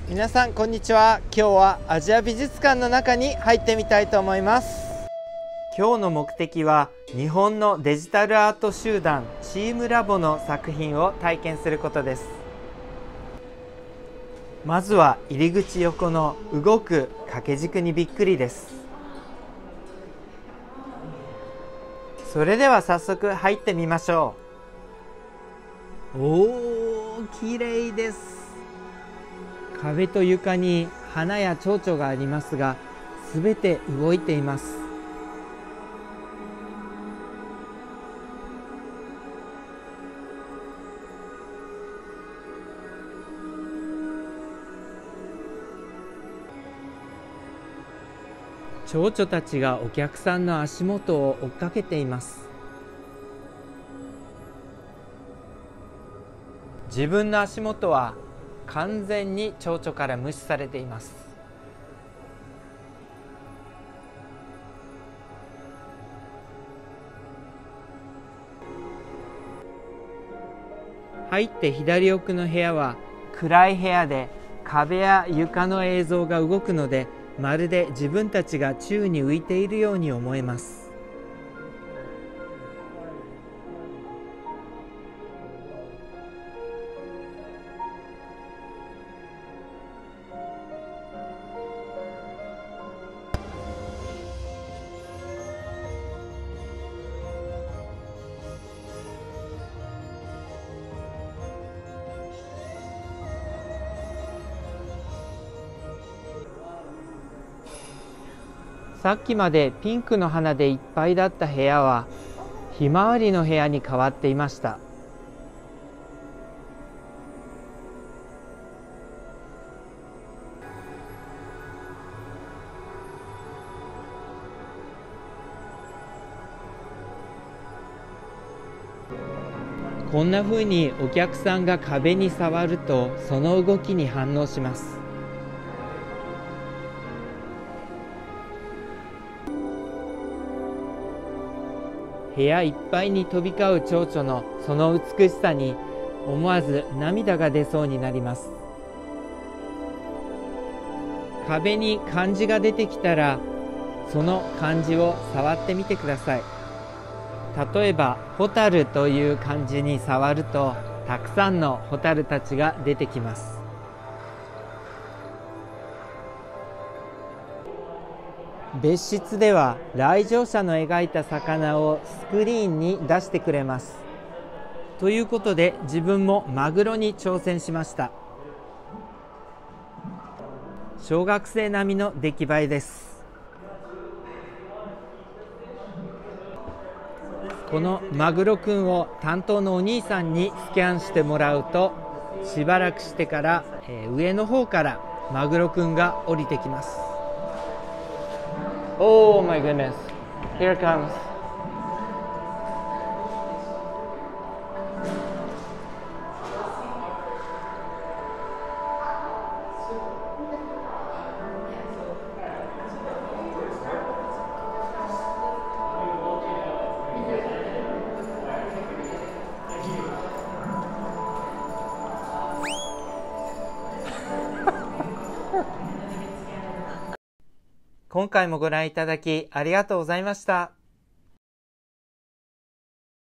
皆さんこんにちは。今日はアジア美術館の中に入ってみたいと思います。今日の目的は日本のデジタルアート集団チームラボの作品を体験することです。まずは入り口横の動く掛け軸にびっくりです。それでは早速入ってみましょう。おー、綺麗です。壁と床に花や蝶々がありますが、すべて動いています。蝶々たちがお客さんの足元を追っかけています。自分の足元は完全に蝶々から無視されています。入って左奥の部屋は暗い部屋で、壁や床の映像が動くので、まるで自分たちが宙に浮いているように思えます。さっきまでピンクの花でいっぱいだった部屋はひまわりの部屋に変わっていました。こんな風にお客さんが壁に触るとその動きに反応します。部屋いっぱいに飛び交う蝶々のその美しさに思わず涙が出そうになります。壁に漢字が出てきたら、その漢字を触ってみてください。例えばホタルという漢字に触ると、たくさんのホタルたちが出てきます。別室では来場者の描いた魚をスクリーンに出してくれます。ということで自分もマグロに挑戦しました。小学生並みの出来栄えです。このマグロくんを担当のお兄さんにスキャンしてもらうと、しばらくしてから、上の方からマグロくんが降りてきます。Oh my goodness, here it comes. 今回もご覧いただきありがとうございました。